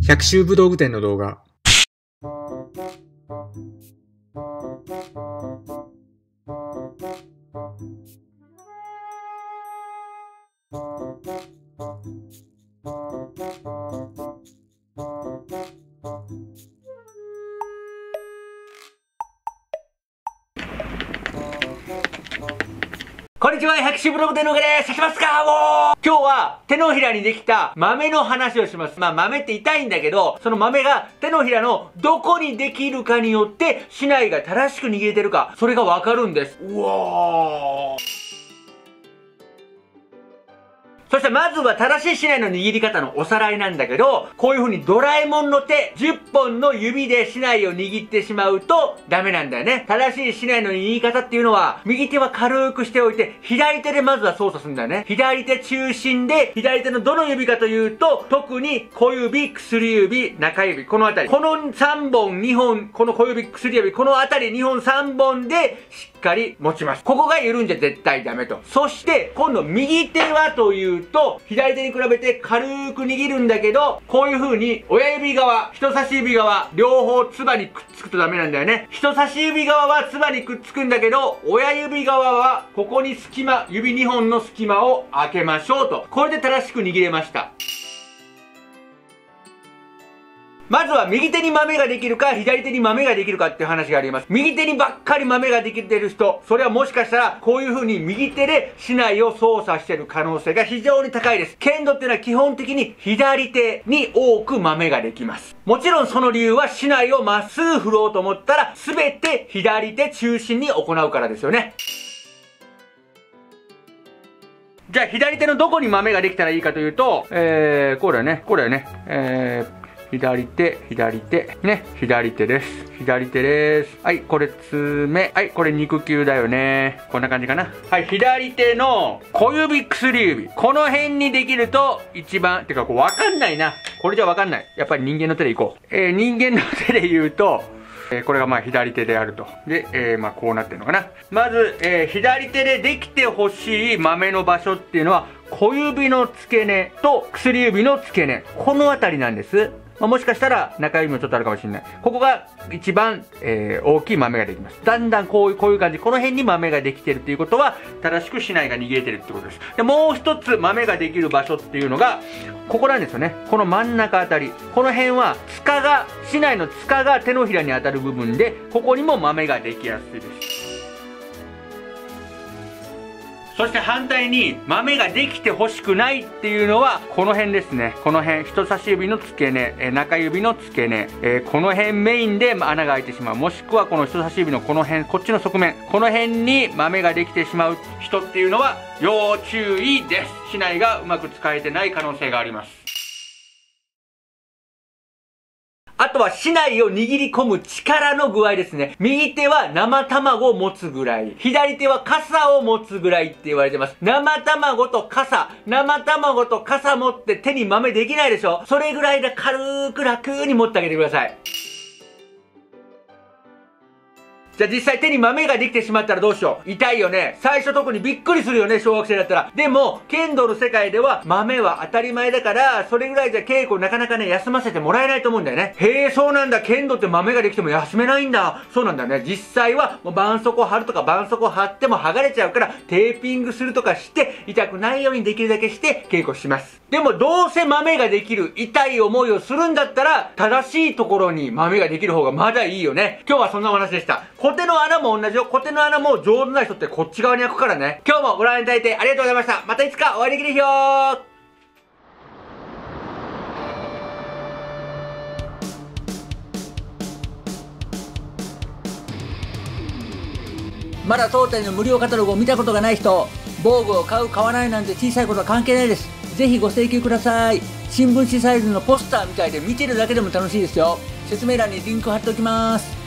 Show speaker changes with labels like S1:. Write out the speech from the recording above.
S1: 百秋武道具店の動画。
S2: こんにちは、百秋武道具店の動画です。刺しますかもう今日は手のひらにできた豆の話をします。豆って痛いんだけど、その豆が手のひらのどこにできるかによって竹刀が正しく握れてるか、それがわかるんです。うわー。そしてまずは正しい竹刀の握り方のおさらいなんだけど、こういう風にドラえもんの手10本の指で竹刀を握ってしまうとダメなんだよね。正しい竹刀の握り方っていうのは、右手は軽くしておいて、左手でまずは操作するんだよね。左手中心で、左手のどの指かというと、特に小指、薬指、中指、このあたり。この3本、2本、この小指、薬指、このあたり2本、3本でしっかり持ちます。ここが緩んじゃ絶対ダメと。そして、今度右手はというと、左手に比べて軽く握るんだけど、こういう風に親指側、人差し指側、両方つばにくっつくとダメなんだよね。人差し指側はつばにくっつくんだけど、親指側はここに隙間、指2本の隙間を開けましょうと。これで正しく握れました。まずは右手に豆ができるか左手に豆ができるかっていう話があります。右手にばっかり豆ができてる人、それはもしかしたらこういう風に右手で竹刀を操作している可能性が非常に高いです。剣道っていうのは基本的に左手に多く豆ができます。もちろんその理由は竹刀をまっすぐ振ろうと思ったら全て左手中心に行うからですよね。じゃあ左手のどこに豆ができたらいいかというと、これはね、左手、左手、ね、左手です。左手です。はい、これ爪。はい、これ肉球だよね。こんな感じかな。はい、左手の小指、薬指。この辺にできると一番、てかこうわかんないな。これじゃわかんない。やっぱり人間の手でいこう。人間の手で言うと、これが左手であると。で、こうなってるのかな。まず、左手でできてほしい豆の場所っていうのは、小指の付け根と薬指の付け根。このあたりなんです。もしかしたら中指もちょっとあるかもしれない。ここが一番、大きい豆ができます。だんだんこういう感じ、この辺に豆ができてるっていうことは、正しく竹刀が握れてるってことです。で、もう一つ豆ができる場所っていうのが、ここなんですよね。この真ん中あたり。この辺は、竹刀の塚が手のひらに当たる部分で、ここにも豆ができやすいです。そして反対に豆ができてほしくないっていうのはこの辺ですね。この辺、人差し指の付け根、中指の付け根、この辺メインで穴が開いてしまう。もしくはこの人差し指のこの辺、こっちの側面、この辺に豆ができてしまう人っていうのは要注意です。竹刀がうまく使えてない可能性があります。あとは竹刀を握り込む力の具合ですね。右手は生卵を持つぐらい。左手は傘を持つぐらいって言われてます。生卵と傘持って手に豆できないでしょ？それぐらいで軽く楽に持ってあげてください。じゃあ実際手に豆ができてしまったらどうしよう。痛いよね。最初特にびっくりするよね、小学生だったら。でも、剣道の世界では豆は当たり前だから、それぐらいじゃ稽古なかなかね、休ませてもらえないと思うんだよね。へえ、そうなんだ。剣道って豆ができても休めないんだ。そうなんだね。実際は、もう絆創膏貼るとか絆創膏貼っても剥がれちゃうから、テーピングするとかして、痛くないようにできるだけして稽古します。でもどうせ豆ができる、痛い思いをするんだったら、正しいところに豆ができる方がまだいいよね。今日はそんなお話でした。小手の穴も同じよ。小手の穴も上手な人ってこっち側に開くからね。今日もご覧いただいてありがとうございました。またいつかお会いできる日よー。まだ当店の無料カタログを見たことがない人、防具を買う買わないなんて小さいことは関係ないです。ぜひご請求ください。新聞紙サイズのポスターみたいで見てるだけでも楽しいですよ。説明欄にリンク貼っておきます。